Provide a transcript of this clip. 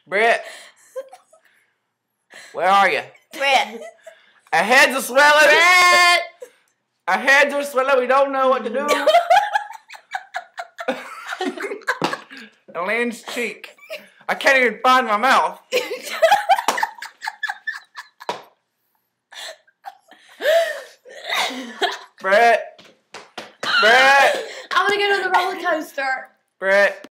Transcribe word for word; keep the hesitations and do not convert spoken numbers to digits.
Britt. Where are you? Britt. Our heads are swelling. Britt. Our heads are swelling. We don't know what to do. Elaine's cheek. I can't even find my mouth. Britt. Britt. I want to go to the roller coaster. Britt.